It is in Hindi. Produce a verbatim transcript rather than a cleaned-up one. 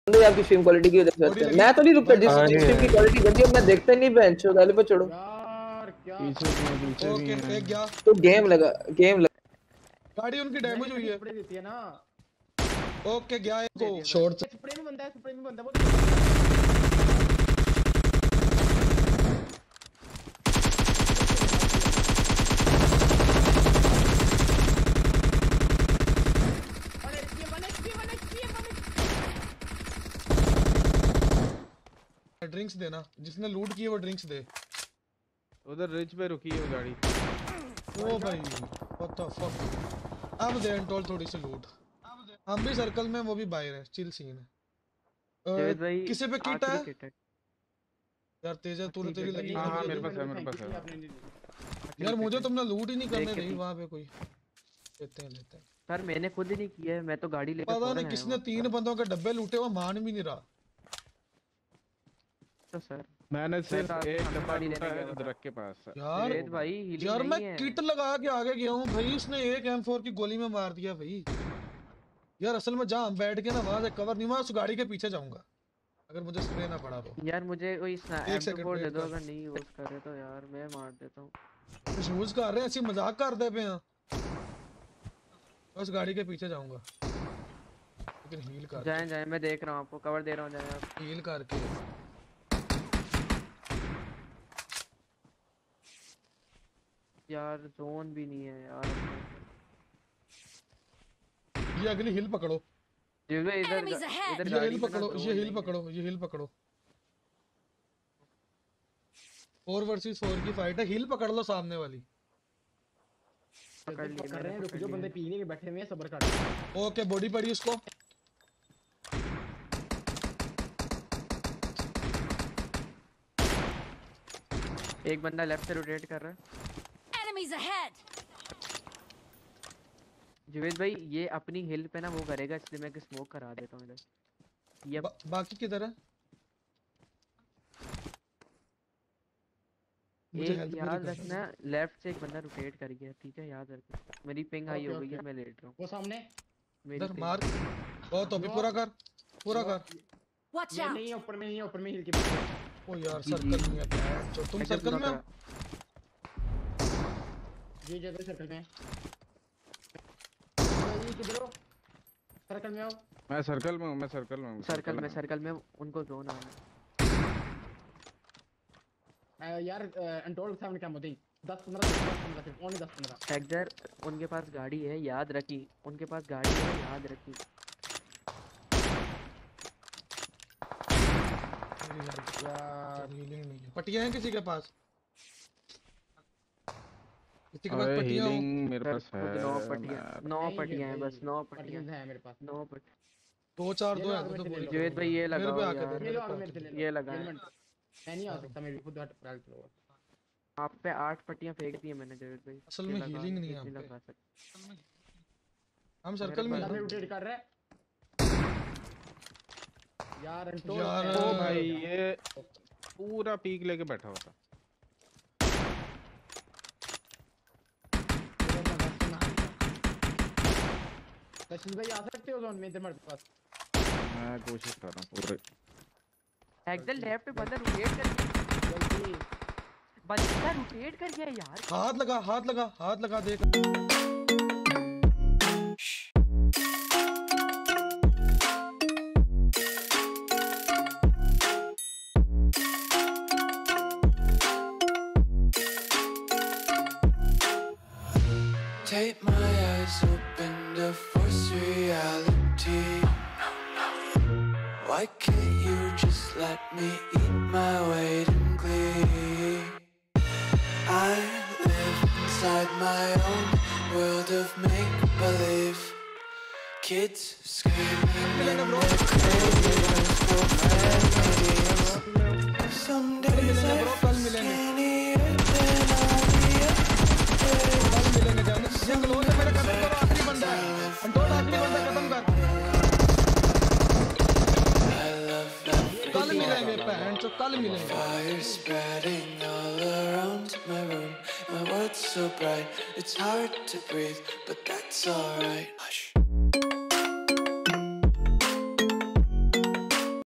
बंदे आपकी स्ट्रीम क्वालिटी की वजह से। मैं तो नहीं रुकता जिस स्ट्रीम की क्वालिटी गंदी है मैं देखता ही नहीं बेंच गाली पे चढ़ो यार क्या पीछे भी है पीछे भी है। ओके एक गया तो गेम लगा गेम लगा गाड़ी उनकी डैमेज हुई है। स्प्रे देती है ना। ओके गया एक को शॉट स्प्रे में बंदा है स्प्रे में बंदा है ड्रिंक्स देना जिसने लूट की है वो ड्रिंक्स दे। उधर रिच पे रुकी है वो गाड़ी। ओ भाई व्हाट द फक। अब दे अनटोल थोड़ी सी लूट। हम भी सर्कल में वो भी बाहर है चिल सीन है। किसी पे किट है यार तेजा तूने तेरी लगी हां हां मेरे पास है मेरे पास है यार मुझे तुमने लूट ही नहीं करने दी वहां पे कोई। लेते हैं लेते हैं सर मैंने खुद ही नहीं किया है मैं तो गाड़ी लेकर पता नहीं किसने तीन बंदों के डब्बे लूटे वो मान भी नहीं रहा। तो सर मैंने सिर्फ एक डब्बा लूटा है दरख्त के पास। यार भाई यार मैं किट लगा के आगे गया हूं भाई उसने एक एम फोर की गोली में मार दिया भाई। यार असल में जहां हम बैठ के ना वहां से कवर नहीं हुआ उस गाड़ी के पीछे जाऊंगा अगर मुझे स्प्रे ना पड़ा तो। यार मुझे कोई एम फोर दे दो अगर नहीं यूज कर रहे तो यार मैं मार देता हूं। कुछ यूज कर रहे हैं ऐसी मजाक कर दे पे हैं उस गाड़ी के पीछे जाऊंगा लेकिन हील कर जाएं जाएं मैं देख रहा हूं आपको कवर दे रहा हूं जाएं आप हील करके। यार जोन भी नहीं है यार। ये अगली हिल पकड़ो इधर इधर ये हिल पकड़ो ये हिल पकड़ो ये हिल पकड़ो। फोर वर्सेस फोर की फाइट है हिल पकड़ लो सामने वाली। पकड़ लिए कर रहे हैं रुक जो बंदे पीने के बैठे हुए हैं सब्र कर। ओके बॉडी पड़ी उसको। एक बंदा लेफ्ट से रोटेट कर रहा है। Enemies ahead. जुवेद भाई ये अपनी हिल पे ना वो करेगा इसलिए मैं स्मोक करा देता हूं इधर। ये बा, बाकी किधर है? एक याद रखना लेफ्ट से एक बंदा रोटेट कर गया ठीक है याद रखना। मेरी पिंग हाई हो गई है मैं लेट रहा हूं। वो सामने इधर मार बहुत तो भी पूरा कर पूरा कर। Watch out. नहीं ऊपर में नहीं ऊपर में हिल के पीछे। ओ यार सर्कल में है तो तुम सर्कल में हो। ये जगह सर्कल में ये किधर हो सर्कल में हो। मैं सर्कल में हूं मैं सर्कल में हूं सर्कल में सर्कल में उनको जोन आना है यार अनटोल्ड के सामने क्या मोदी दस पंद्रह दस पंद्रह सिर्फ ओनली दस पंद्रह। एक्जर उनके पास गाड़ी है याद रखी उनके पास गाड़ी है याद रखी। यार हीलिंग नहीं है पट्टियां हैं किसी के पास किसी के पास पट्टियां हो मेरे पास है नौ पट्टियां नौ पट्टियां हैं बस नौ पट्टियां है मेरे पास नौ पट्टी दो चार दो है तो जुवेद भाई ये लगा ये लगा मैं नहीं आ सकता मैं भी खुद हट पैल चलो। आप पे आठ पट्टियां फेंक दी है मैंने जुवेद भाई। असल में हीलिंग नहीं है हम पे हम सर्कल में रोटेट कर रहे हैं यार अनटोल्ड यार ओ भाई ये पूरा पीक लेके बैठा हुआ था। सचिन भाई आ सकते हो जोन में इधर मर्द पास। मैं कोशिश कर रहा हूं पूरे एकदम लेफ्ट पे बंदा रोटेट कर जल्दी बंदा रोटेट कर गया यार। हाथ लगा हाथ लगा हाथ लगा देख Take my eyes open to force reality. Why can't you just let me eat my weight in glee? I live inside my own world of make-believe. Kids screaming in their cradles for family. Some days I feel skinnier than all the others. Single हो मेरा खत्म करो आखिरी बंदा है अनटोल्ड आखिरी बंदा खत्म कर। कल मिलेंगे बहन चो कल मिलेंगे। Fire spreading all around my room. My world's so bright, it's hard to breathe, but that's alright. Hush.